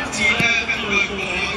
จีน่ากันโดยเฉพาะ